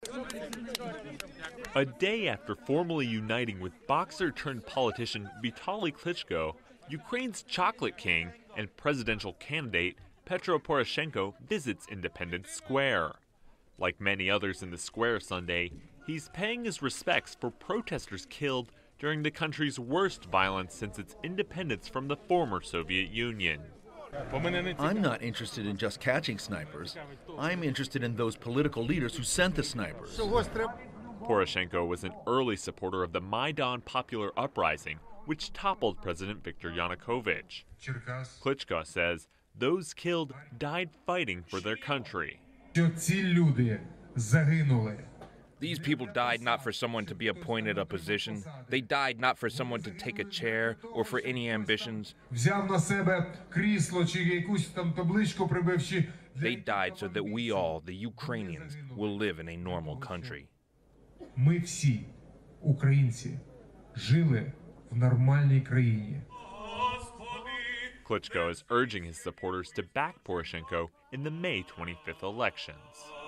A day after formally uniting with boxer-turned-politician Vitaly Klitschko, Ukraine's chocolate king and presidential candidate Petro Poroshenko visits Independence Square. Like many others in the square Sunday, he's paying his respects for protesters killed during the country's worst violence since its independence from the former Soviet Union. I'm not interested in just catching snipers. I'm interested in those political leaders who sent the snipers. Poroshenko was an early supporter of the Maidan popular uprising, which toppled President Viktor Yanukovych. Klitschko says those killed died fighting for their country. These people died not for someone to be appointed a position. They died not for someone to take a chair or for any ambitions. They died so that we all, the Ukrainians, will live in a normal country. Ми всі, українці, жили в нормальній країні. Klitschko is urging his supporters to back Poroshenko in the May 25th elections.